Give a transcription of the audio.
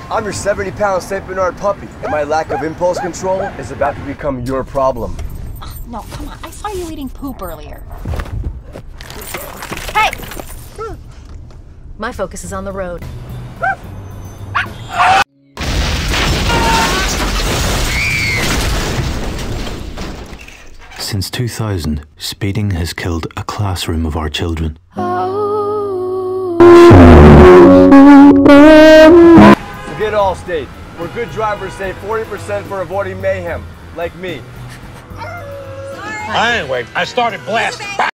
I'm your 70-pound St. Bernard puppy, and my lack of impulse control is about to become your problem. No, come on. I saw you eating poop earlier. Hey! My focus is on the road. Since 2000, speeding has killed a classroom of our children. Forget Allstate. Where good drivers save 40% for avoiding mayhem, like me. Anyway, I started blasting.